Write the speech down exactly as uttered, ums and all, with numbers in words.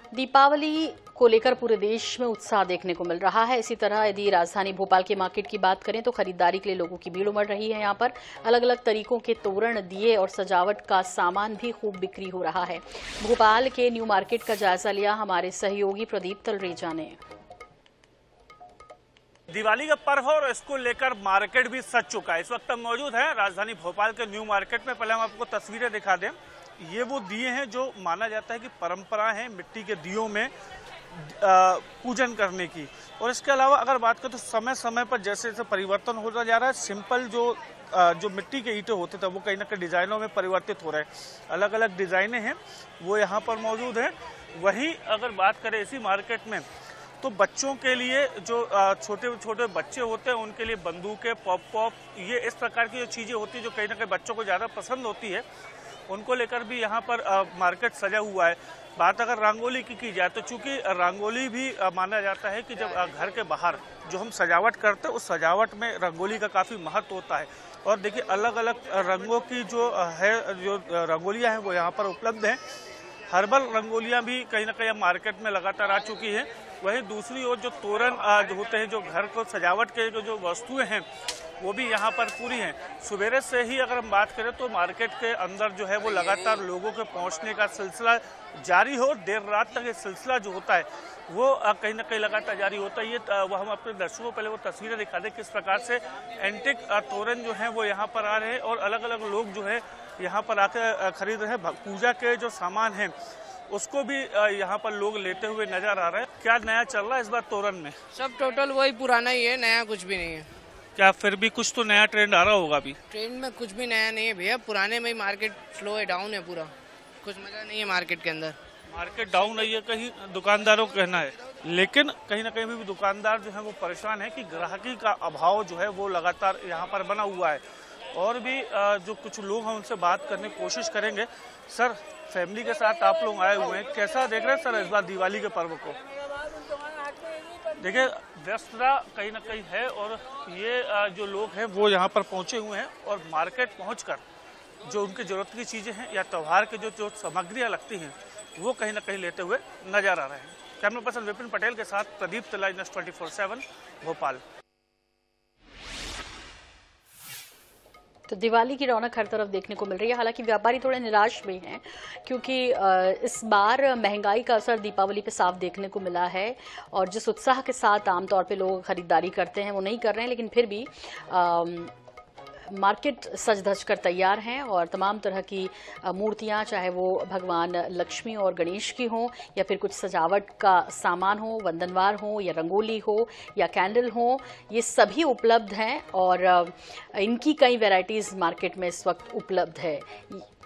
दीपावली को लेकर पूरे देश में उत्साह देखने को मिल रहा है। इसी तरह यदि राजधानी भोपाल के मार्केट की बात करें तो खरीदारी के लिए लोगों की भीड़ उमड़ रही है। यहाँ पर अलग अलग तरीकों के तोरण, दिए और सजावट का सामान भी खूब बिक्री हो रहा है। भोपाल के न्यू मार्केट का जायजा लिया हमारे सहयोगी प्रदीप तलरेजा ने। दिवाली का पर्व और इसको लेकर मार्केट भी सज चुका है। इस वक्त हम मौजूद हैं राजधानी भोपाल के न्यू मार्केट में। पहले हम आपको तस्वीरें दिखा दें। ये वो दिए हैं जो माना जाता है कि परंपरा है मिट्टी के दियों में पूजन करने की। और इसके अलावा अगर बात करें तो समय समय पर जैसे जैसे परिवर्तन होता जा रहा है, सिंपल जो जो मिट्टी के ईंटें होते थे वो कहीं ना कहीं डिजाइनों में परिवर्तित हो रहे हैं। अलग अलग डिजाइनें हैं वो यहाँ पर मौजूद हैं। वहीं अगर बात करें इसी मार्केट में तो बच्चों के लिए जो छोटे छोटे बच्चे होते हैं उनके लिए बंदूकें, पॉप पॉप, ये इस प्रकार की जो चीज़ें होती है जो कहीं ना कहीं बच्चों को ज़्यादा पसंद होती है, उनको लेकर भी यहाँ पर मार्केट सजा हुआ है। बात अगर रंगोली की की जाए तो चूंकि रंगोली भी माना जाता है कि जब घर के बाहर जो हम सजावट करते हैं उस सजावट में रंगोली का काफ़ी महत्व होता है। और देखिए अलग अलग रंगों की जो है जो रंगोलियाँ हैं वो यहाँ पर उपलब्ध हैं। हर्बल रंगोलियाँ भी कहीं ना कहीं मार्केट में लगातार आ चुकी हैं। वहीं दूसरी ओर जो तोरण जो होते हैं, जो घर को सजावट के जो वस्तुएं हैं वो भी यहाँ पर पूरी हैं। सवेरे से ही अगर हम बात करें तो मार्केट के अंदर जो है वो लगातार लोगों के पहुँचने का सिलसिला जारी हो। देर रात तक ये सिलसिला जो होता है वो कहीं ना कहीं लगातार जारी होता है। ये वो हम अपने दर्शकों को पहले वो तस्वीरें दिखा दें किस प्रकार से एंटिक तोरण जो हैं वो यहाँ पर आ रहे हैं और अलग अलग लोग जो है यहाँ पर आकर खरीद रहे हैं। पूजा के जो सामान हैं उसको भी यहाँ पर लोग लेते हुए नजर आ रहे हैं। क्या नया चल रहा है इस बार तोरण में? सब टोटल वही पुराना ही है, नया कुछ भी नहीं है। क्या फिर भी कुछ तो नया ट्रेंड आ रहा होगा? अभी ट्रेंड में कुछ भी नया नहीं है भैया, पुराने में ही मार्केट स्लो है, डाउन है पूरा, कुछ मजा नहीं है मार्केट के अंदर। मार्केट डाउन नहीं है कहीं दुकानदारों का कहना है, लेकिन कहीं ना कहीं भी दुकानदार जो है वो परेशान है कि ग्राहकी का अभाव जो है वो लगातार यहाँ पर बना हुआ है। और भी जो कुछ लोग हैं उनसे बात करने की कोशिश करेंगे। सर, फैमिली के साथ आप लोग आए हुए हैं, कैसा देख रहे हैं सर इस बार दिवाली के पर्व को? देखिए व्यस्तता कहीं ना कहीं है और ये जो लोग हैं वो यहाँ पर पहुँचे हुए हैं और मार्केट पहुँचकर जो उनकी ज़रूरत की चीज़ें हैं या त्यौहार के जो जो सामग्रियाँ लगती हैं वो कहीं ना कहीं लेते हुए नजर आ रहे हैं। कैमरा पर्सन विपिन पटेल के साथ Pradeep Talai, news twenty four seven Bhopal. तो दिवाली की रौनक हर तरफ देखने को मिल रही है। हालांकि व्यापारी थोड़े निराश भी हैं क्योंकि इस बार महंगाई का असर दीपावली पे साफ देखने को मिला है और जिस उत्साह के साथ आमतौर पे लोग खरीदारी करते हैं वो नहीं कर रहे हैं। लेकिन फिर भी आ, मार्केट सज धज कर तैयार हैं और तमाम तरह की मूर्तियां, चाहे वो भगवान लक्ष्मी और गणेश की हों या फिर कुछ सजावट का सामान हो, वंदनवार हो या रंगोली हो या कैंडल हो, ये सभी उपलब्ध हैं और इनकी कई वैरायटीज़ मार्केट में इस वक्त उपलब्ध है।